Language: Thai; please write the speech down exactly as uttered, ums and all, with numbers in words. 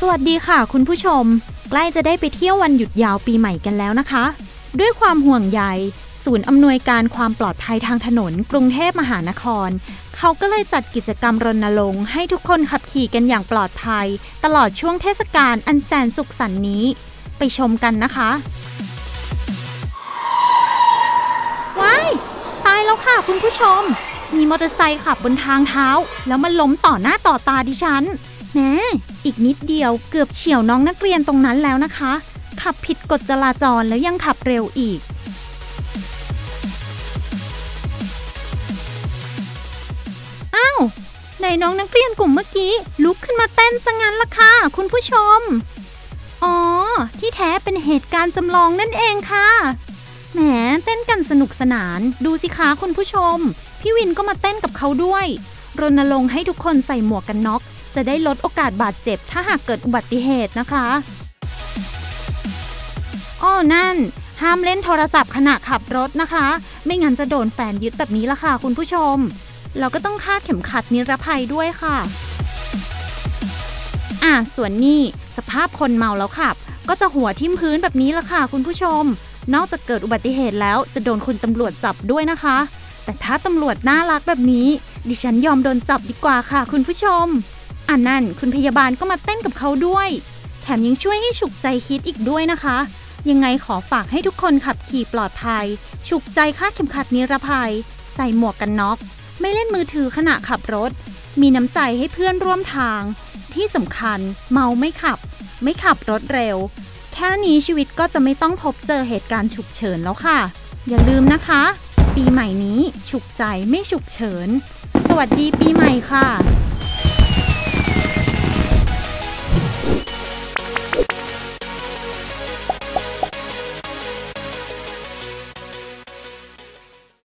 วัสดีค่ะคุณผู้ชมใกล้จะได้ไปเที่ยววันหยุดยาวปีใหม่กันแล้วนะคะด้วยความห่วงใยศูนย์อำนวยการความปลอดภัยทางถนนกรุงเทพมหานครเขาก็เลยจัดกิจกรรมรณรงค์ให้ทุกคนขับขี่กันอย่างปลอดภัยตลอดช่วงเทศกาลอันแสนสุขสันต์นี้ไปชมกันนะคะว้ายตายแล้วค่ะคุณผู้ชมมีมอเตอร์ไซค์ขับบนทางเท้าแล้วมันล้มต่อหน้าต่อตาดิฉันแหมอีกนิดเดียวเกือบเฉี่ยวน้องนักเรียนตรงนั้นแล้วนะคะขับผิดกฎจราจรแล้วยังขับเร็วอีกอ้าวไหนน้องนักเรียนกลุ่มเมื่อกี้ลุกขึ้นมาเต้นซะงั้นล่ะค่ะคุณผู้ชมอ๋อที่แท้เป็นเหตุการณ์จำลองนั่นเองค่ะแหมเต้นกันสนุกสนานดูสิคะคุณผู้ชมพี่วินก็มาเต้นกับเขาด้วยรณรงค์ให้ทุกคนใส่หมวกกันน็อกจะได้ลดโอกาสบาดเจ็บถ้าหากเกิดอุบัติเหตุนะคะอ้อนั่นห้ามเล่นโทรศัพท์ขณะขับรถนะคะไม่งั้นจะโดนแฟนยึดแบบนี้ละค่ะคุณผู้ชมเราก็ต้องคาดเข็มขัดนิรภัยด้วยค่ะอ่ะส่วนนี้สภาพคนเมาแล้วขับก็จะหัวทิ่มพื้นแบบนี้ละค่ะคุณผู้ชมนอกจากเกิดอุบัติเหตุแล้วจะโดนคุณตำรวจจับด้วยนะคะแต่ถ้าตำรวจน่ารักแบบนี้ดิฉันยอมโดนจับดีกว่าค่ะคุณผู้ชมอันนั่นคุณพยาบาลก็มาเต้นกับเขาด้วยแถมยังช่วยให้ฉุกใจคิดอีกด้วยนะคะยังไงขอฝากให้ทุกคนขับขี่ปลอดภัยฉุกใจคาดเข็มขัดนิรภัยใส่หมวกกันน็อกไม่เล่นมือถือขณะขับรถมีน้ำใจให้เพื่อนร่วมทางที่สำคัญเมาไม่ขับไม่ขับรถเร็วแค่นี้ชีวิตก็จะไม่ต้องพบเจอเหตุการณ์ฉุกเฉินแล้วค่ะอย่าลืมนะคะปีใหม่นี้ฉุกใจไม่ฉุกเฉินสวัสดีปีใหม่ค่ะ